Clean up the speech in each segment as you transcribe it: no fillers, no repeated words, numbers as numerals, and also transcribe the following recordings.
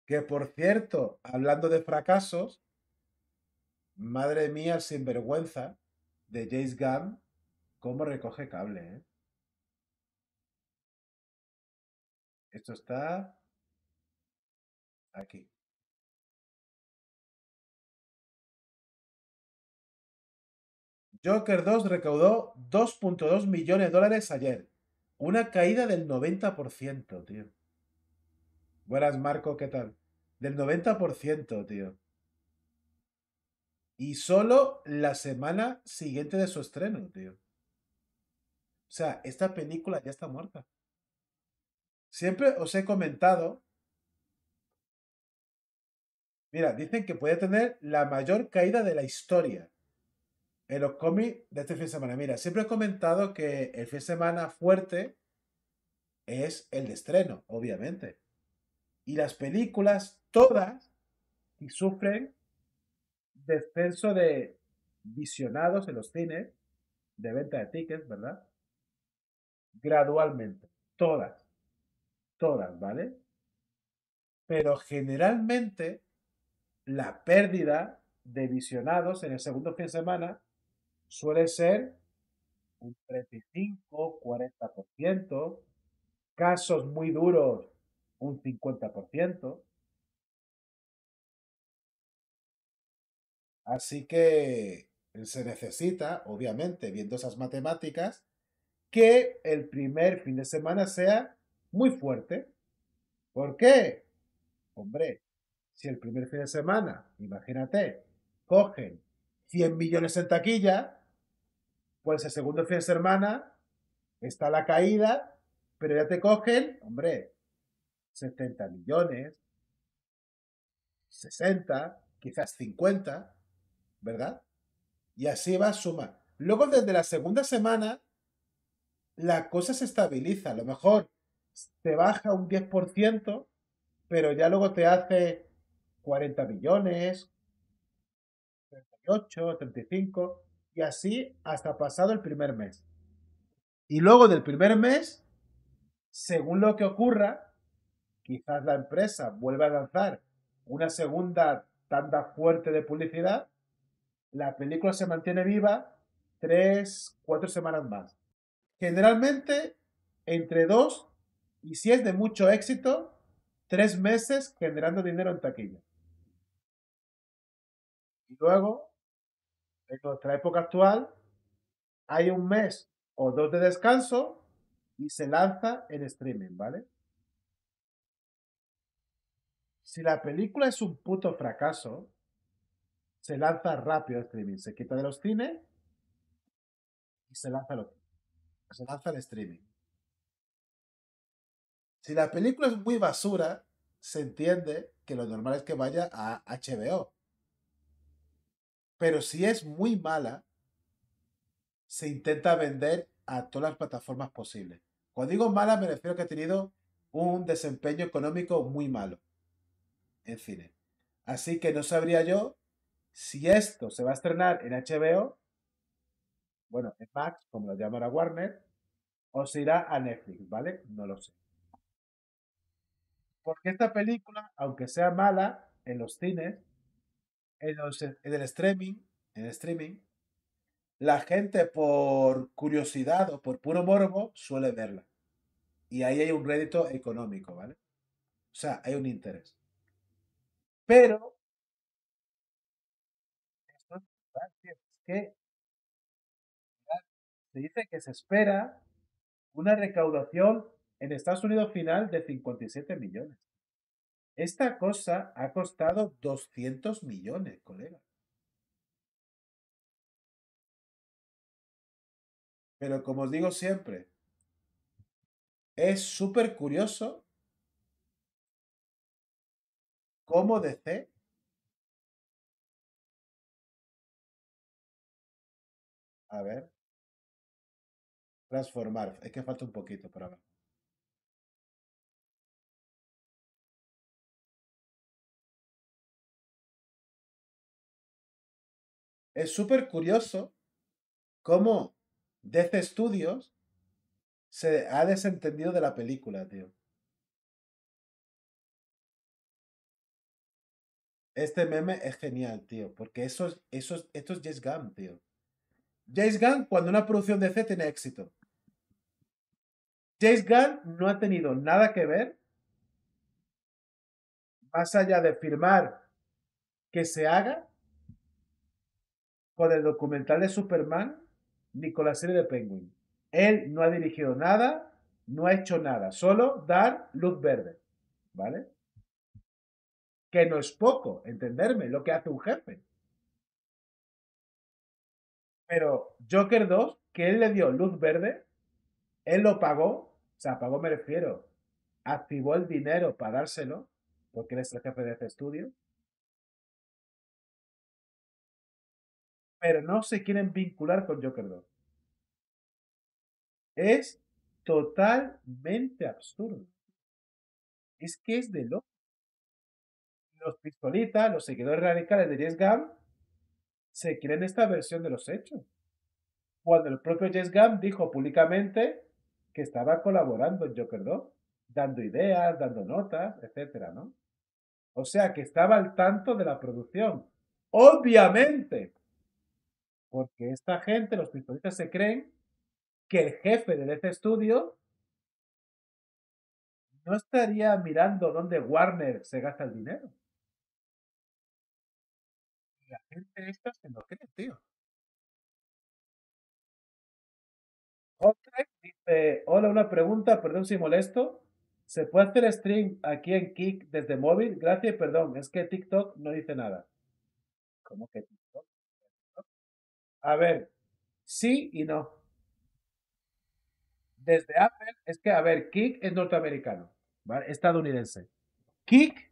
Que por cierto, hablando de fracasos, madre mía, el sinvergüenza de James Gunn, cómo recoge cable, ¿eh? Esto está aquí. Joker 2 recaudó 2,2 millones de dólares ayer. Una caída del 90%, tío. Buenas, Marco, ¿qué tal? Del 90%, tío. Y solo la semana siguiente de su estreno, tío. O sea, esta película ya está muerta. Siempre os he comentado, mira, dicen que puede tener la mayor caída de la historia en los cómics de este fin de semana. Mira, siempre he comentado que el fin de semana fuerte es el de estreno, obviamente. Y las películas, todas, y sufren descenso de visionados en los cines, de venta de tickets, ¿verdad? Gradualmente. Todas, todas, ¿vale? Pero generalmente la pérdida de visionados en el segundo fin de semana suele ser un 35-40%, casos muy duros un 50%. Así que se necesita, obviamente, viendo esas matemáticas, que el primer fin de semana sea muy fuerte. ¿Por qué? Hombre, si el primer fin de semana, imagínate, cogen 100 millones en taquilla, pues el segundo fin de semana está la caída, pero ya te cogen, hombre, 70 millones, 60, quizás 50, ¿verdad? Y así va a suma. Luego, desde la segunda semana, la cosa se estabiliza. A lo mejor te baja un 10%, pero ya luego te hace 40 millones, 38, 35, y así hasta pasado el primer mes. Y luego del primer mes, según lo que ocurra, quizás la empresa vuelva a lanzar una segunda tanda fuerte de publicidad, la película se mantiene viva 3, 4 semanas más. Generalmente entre 2 y, si es de mucho éxito, 3 meses generando dinero en taquilla. Y luego, en nuestra época actual, hay un mes o dos de descanso y se lanza en streaming, ¿vale? Si la película es un puto fracaso, se lanza rápido a streaming, se quita de los cines y se lanza al streaming. Si la película es muy basura, se entiende que lo normal es que vaya a HBO. Pero si es muy mala, se intenta vender a todas las plataformas posibles. Cuando digo mala, me refiero a que ha tenido un desempeño económico muy malo en cine. Así que no sabría yo si esto se va a estrenar en HBO, bueno, en Max, como lo llama la Warner, o se irá a Netflix, ¿vale? No lo sé. Porque esta película, aunque sea mala en los cines, en el streaming, la gente por curiosidad o por puro morbo suele verla. Y ahí hay un rédito económico, ¿vale? O sea, hay un interés. Pero, esto es verdad, tío, es que se dice que se espera una recaudación en Estados Unidos final de 57 millones. Esta cosa ha costado 200 millones, colega. Pero como os digo siempre, es súper curioso cómo DC, a ver, transformar, es que falta un poquito para ver. Es súper curioso cómo DC Studios se ha desentendido de la película, tío. Este meme es genial, tío, porque esto es James Gunn, tío. James Gunn, cuando una producción de C tiene éxito. James Gunn no ha tenido nada que ver, más allá de firmar que se haga, con el documental de Superman ni con la serie de Penguin. Él no ha dirigido nada, no ha hecho nada, solo dar luz verde, ¿vale? Que no es poco, entenderme, lo que hace un jefe. Pero Joker 2, que él le dio luz verde, él lo pagó, o sea, pagó me refiero, activó el dinero para dárselo, porque él es el jefe de ese estudio, pero no se quieren vincular con Joker 2. Es totalmente absurdo. Es que es de loco. Los pistolitas, los seguidores radicales de James Gunn, se creen esta versión de los hechos. Cuando el propio James Gunn dijo públicamente que estaba colaborando en Joker 2, dando ideas, dando notas, etcétera, ¿no? O sea, que estaba al tanto de la producción. Obviamente, porque esta gente, los pistolistas, se creen que el jefe de DC Studio no estaría mirando dónde Warner se gasta el dinero. Y la gente esta se lo cree, tío. Otrek dice, hola, una pregunta, perdón si molesto. ¿Se puede hacer stream aquí en Kik desde móvil? Gracias, perdón, es que TikTok no dice nada. ¿Cómo que TikTok? A ver, sí y no. Desde Apple, es que, a ver, Kik es norteamericano, ¿vale? Estadounidense. Kik,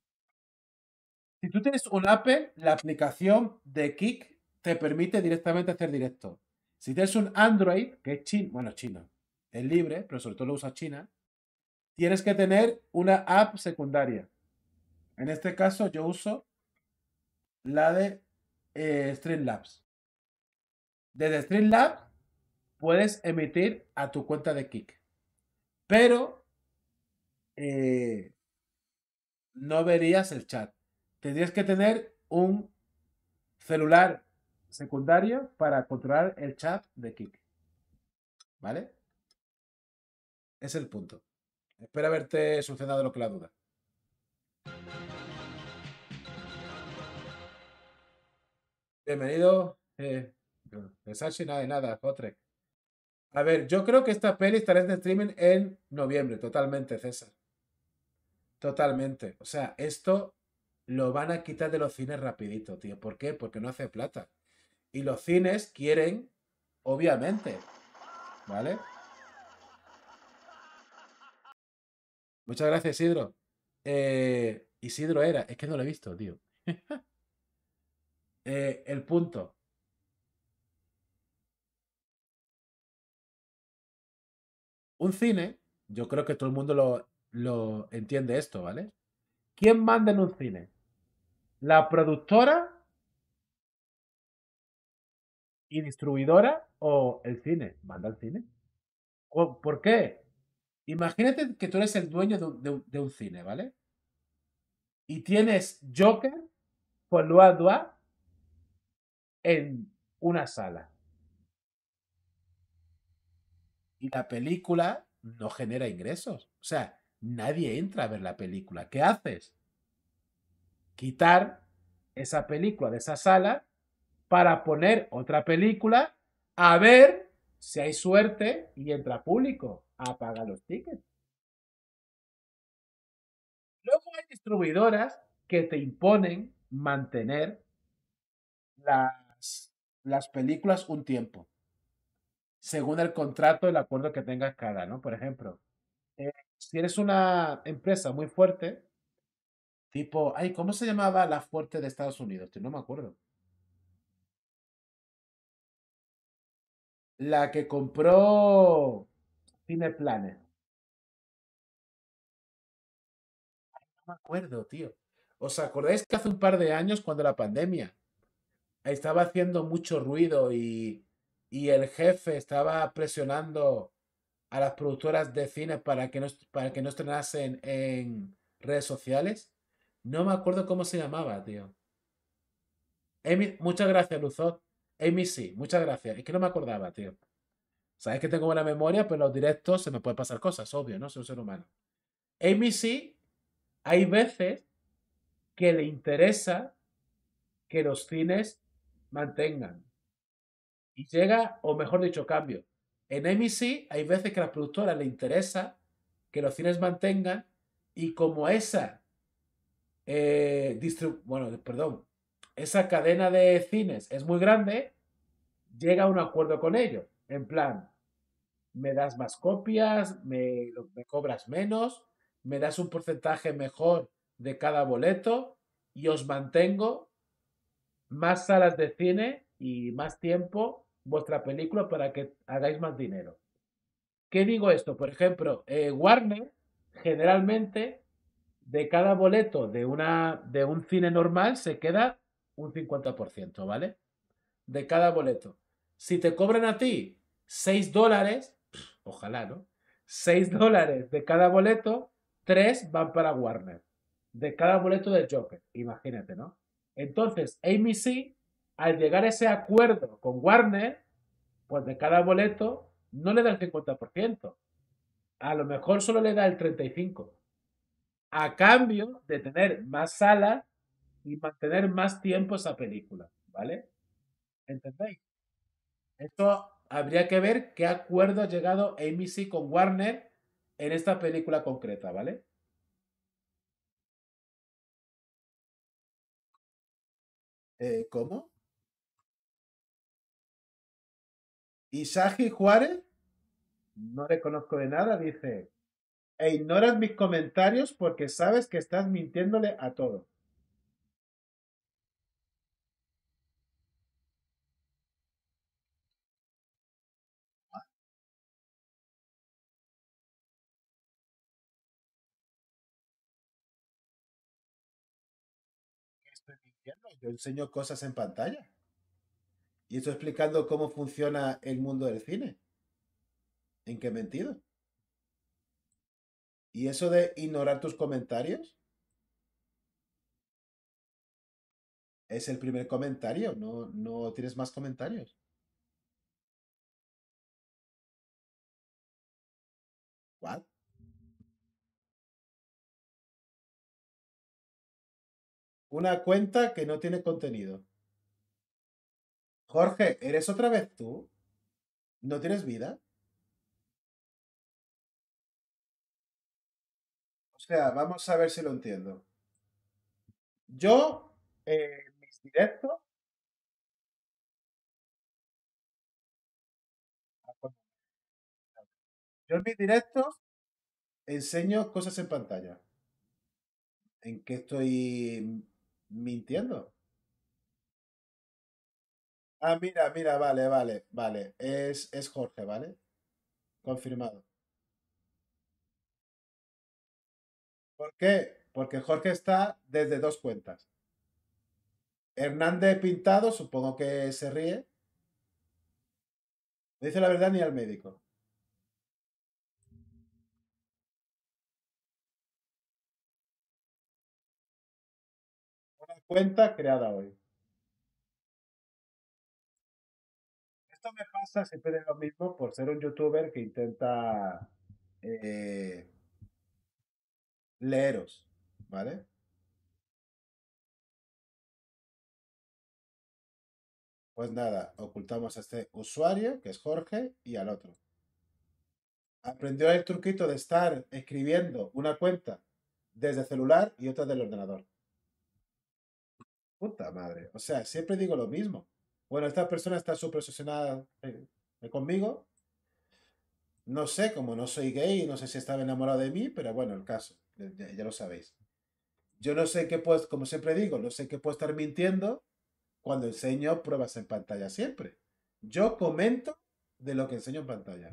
si tú tienes un Apple, la aplicación de Kik te permite directamente hacer directo. Si tienes un Android, que es chino, bueno, chino, es libre, pero sobre todo lo usa China, tienes que tener una app secundaria. En este caso yo uso la de Streamlabs. Desde Streamlabs puedes emitir a tu cuenta de Kik. Pero eh, no verías el chat. Tendrías que tener un celular secundario para controlar el chat de Kik. ¿Vale? Es el punto. Espero haberte solucionado lo que la duda. Bienvenido. Sashi, nada de nada, Jotrek. A ver, yo creo que esta peli estará en streaming en noviembre, totalmente, César. Totalmente. O sea, esto lo van a quitar de los cines rapidito, tío. ¿Por qué? Porque no hace plata. Y los cines quieren, obviamente, ¿vale? Muchas gracias, Isidro. Isidro era, es que no lo he visto, tío. El punto. Un cine, yo creo que todo el mundo lo entiende esto, ¿vale? ¿Quién manda en un cine? ¿La productora y distribuidora o el cine? Manda el cine. ¿Por qué? Imagínate que tú eres el dueño de un cine, ¿vale? Y tienes Joker por Loa en una sala. Y la película no genera ingresos. O sea, nadie entra a ver la película. ¿Qué haces? Quitar esa película de esa sala para poner otra película a ver si hay suerte y entra público a pagar los tickets. Luego hay distribuidoras que te imponen mantener las películas un tiempo, según el contrato, el acuerdo que tengas cada, ¿no? Por ejemplo, si eres una empresa muy fuerte, tipo, ay, ¿cómo se llamaba la fuerte de Estados Unidos? Tío, no me acuerdo. La que compró Cineplanet. No me acuerdo, tío. ¿Os acordáis que hace un par de años, cuando la pandemia estaba haciendo mucho ruido y el jefe estaba presionando a las productoras de cine para que no estrenasen en redes sociales? No me acuerdo cómo se llamaba, tío. Amy, muchas gracias, Luzot. Amy sí, muchas gracias. Es que no me acordaba, tío. Sabes que tengo buena memoria, pero en los directos se me pueden pasar cosas, obvio, ¿no? Soy un ser humano. Amy sí, hay veces que le interesa que los cines mantengan. Y llega, o mejor dicho, cambio. En AMC hay veces que a las productoras le interesa que los cines mantengan y como esa, bueno, perdón, esa cadena de cines es muy grande, llega a un acuerdo con ellos. En plan, me das más copias, me cobras menos, me das un porcentaje mejor de cada boleto y os mantengo más salas de cine y más tiempo vuestra película para que hagáis más dinero. ¿Qué digo esto? Por ejemplo, Warner generalmente de cada boleto de un cine normal se queda un 50%, ¿vale? De cada boleto. Si te cobran a ti $6, ojalá, ¿no? $6 de cada boleto, 3 van para Warner. De cada boleto del Joker, imagínate, ¿no? Entonces, AMC, al llegar a ese acuerdo con Warner, pues de cada boleto no le da el 50%. A lo mejor solo le da el 35%. A cambio de tener más salas y mantener más tiempo esa película, ¿vale? ¿Entendéis? Esto habría que ver qué acuerdo ha llegado AMC con Warner en esta película concreta, ¿vale? ¿Cómo? Isagi Juárez, no le conozco de nada, dice, e ignoras mis comentarios porque sabes que estás mintiéndole a todo. ¿Qué estoy mintiendo? Yo enseño cosas en pantalla y estoy explicando cómo funciona el mundo del cine. ¿En qué he mentido? ¿Y eso de ignorar tus comentarios? Es el primer comentario, no, no tienes más comentarios. ¿What? Una cuenta que no tiene contenido. Jorge, ¿eres otra vez tú? ¿No tienes vida? O sea, vamos a ver si lo entiendo. Yo, mis directos, yo en mis directos enseño cosas en pantalla. ¿En qué estoy mintiendo? Ah, mira, mira, vale, vale, vale. Es Jorge, ¿vale? Confirmado. ¿Por qué? Porque Jorge está desde dos cuentas. Hernández Pintado, supongo que se ríe. No dice la verdad ni al médico. Una cuenta creada hoy. Esto me pasa siempre de lo mismo por ser un youtuber que intenta eh, leeros, ¿vale? Pues nada, ocultamos a este usuario, que es Jorge, y al otro. Aprendió el truquito de estar escribiendo una cuenta desde el celular y otra del ordenador. Puta madre. O sea, siempre digo lo mismo. Bueno, esta persona está súper obsesionada conmigo. No sé, como no soy gay, no sé si estaba enamorado de mí, pero bueno, el caso, ya lo sabéis. Yo no sé qué puedo, como siempre digo, no sé qué puedo estar mintiendo cuando enseño pruebas en pantalla siempre. Yo comento de lo que enseño en pantalla.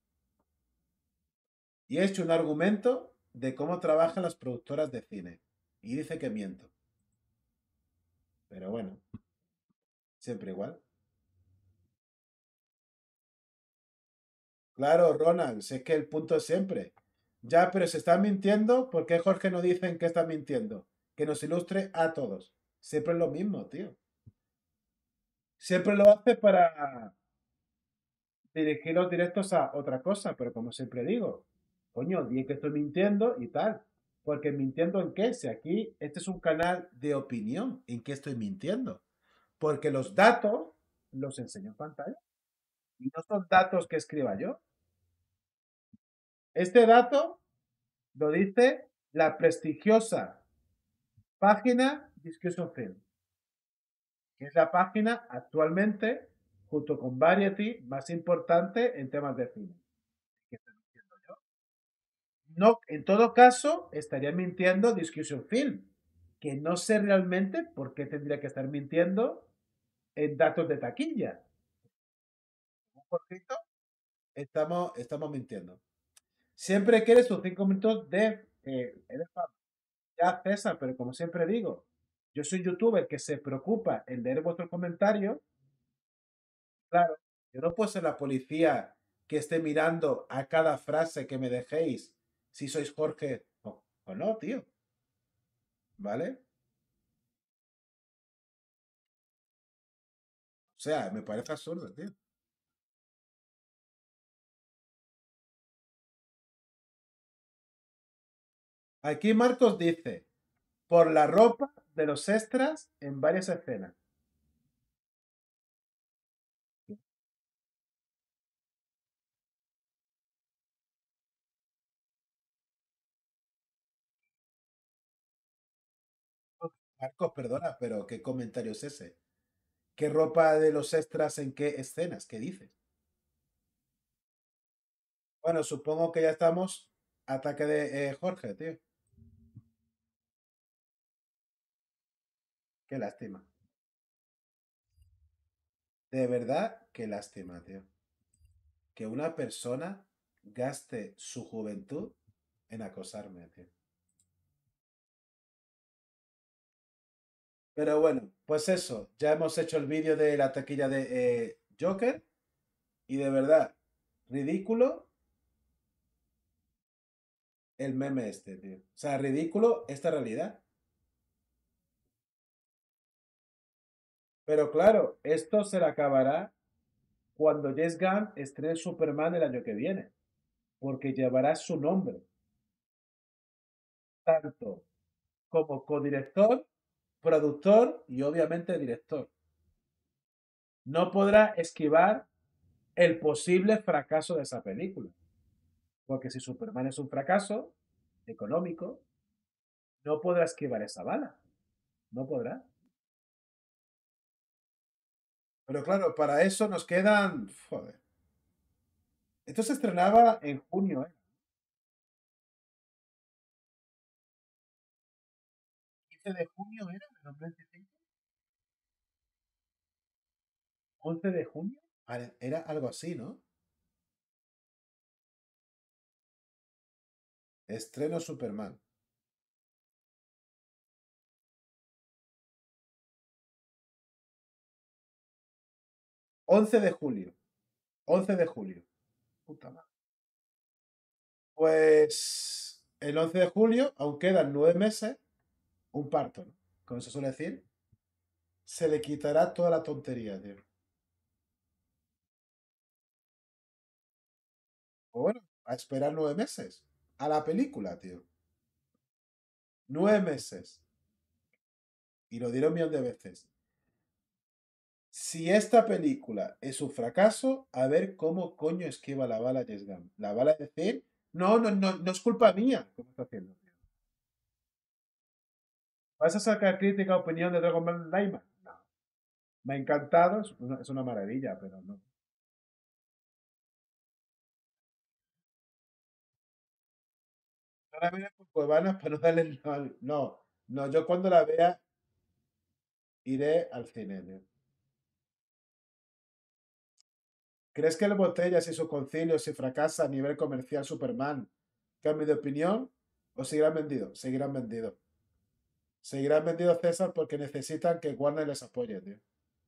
Y he hecho un argumento de cómo trabajan las productoras de cine. Y dice que miento. Pero bueno, siempre igual. Claro, Ronald, sé que el punto es siempre. Ya, pero se está mintiendo, ¿por qué Jorge no dice en qué está mintiendo? que nos ilustre a todos. Siempre es lo mismo, tío. Siempre lo hace para dirigir los directos a otra cosa, pero como siempre digo, coño, di que estoy mintiendo y tal. Porque mintiendo en qué? Si aquí este es un canal de opinión, ¿en qué estoy mintiendo? Porque los datos los enseño en pantalla y no son datos que escriba yo. Este dato lo dice la prestigiosa página Discussion Film, que es la página actualmente, junto con Variety, más importante en temas de cine. ¿Qué estoy mintiendo yo? No, en todo caso, estaría mintiendo Discussion Film, que no sé realmente por qué tendría que estar mintiendo en datos de taquilla. Un poquito, estamos mintiendo. Siempre quieres sus 5 minutos de ya, César, pero como siempre digo, yo soy un youtuber que se preocupa en leer vuestros comentarios. Claro, yo no puedo ser la policía que esté mirando a cada frase que me dejéis si sois Jorge o no, tío. ¿Vale? O sea, me parece absurdo, tío. Aquí Marcos dice, por la ropa de los extras en varias escenas. Marcos, perdona, pero ¿qué comentario es ese? ¿Qué ropa de los extras en qué escenas? ¿Qué dices? Bueno, supongo que ya estamos. Ataque de Jorge, tío. Qué lástima. De verdad, qué lástima, tío. Que una persona gaste su juventud en acosarme, tío. Pero bueno, pues eso. Ya hemos hecho el vídeo de la taquilla de Joker. Y de verdad, ridículo el meme este, tío. O sea, ridículo esta realidad. Pero claro, esto se le acabará cuando James Gunn estrene Superman el año que viene. Porque llevará su nombre. Tanto como codirector, productor y obviamente director. No podrá esquivar el posible fracaso de esa película. Porque si Superman es un fracaso económico, no podrá esquivar esa bala. No podrá. Pero claro, para eso nos quedan. Joder. Esto se estrenaba en junio, ¿eh? 15 de junio era, de 2025. 11 de junio. Vale, era algo así, ¿no? Estreno Superman. 11 de julio. 11 de julio. Puta madre. Pues el 11 de julio, aún quedan 9 meses, un parto, ¿no? Como se suele decir, se le quitará toda la tontería, tío. O bueno, a esperar 9 meses. A la película, tío. 9 meses. Y lo diré un millón de veces. Si esta película es un fracaso, a ver cómo coño esquiva la bala James Gunn. La bala es decir, no, no, no, no es culpa mía. ¿Cómo está haciendo, tío? ¿Vas a sacar crítica, opinión de Dragon Ball Daima? No. Me ha encantado, es una maravilla, pero no. No la veas por Cuevana para no darle. No, no, no, yo cuando la vea iré al cine, tío. ¿Crees que el Botellas y su concilio, si fracasa a nivel comercial Superman, cambie de opinión? ¿O seguirán vendidos? Seguirán vendidos. Seguirán vendidos César porque necesitan que Warner les apoye, tío.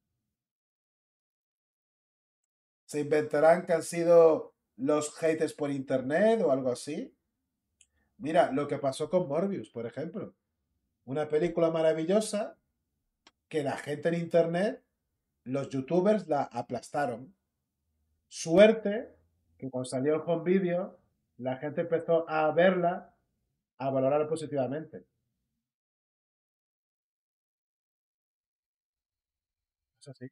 ¿Se inventarán que han sido los haters por internet o algo así? Mira, lo que pasó con Morbius, por ejemplo. Una película maravillosa que la gente en internet, los youtubers la aplastaron. Suerte que cuando salió el home video, la gente empezó a verla, a valorar positivamente. Eso sí.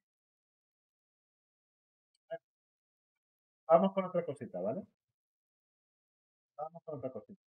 Vamos con otra cosita, ¿vale? Vamos con otra cosita.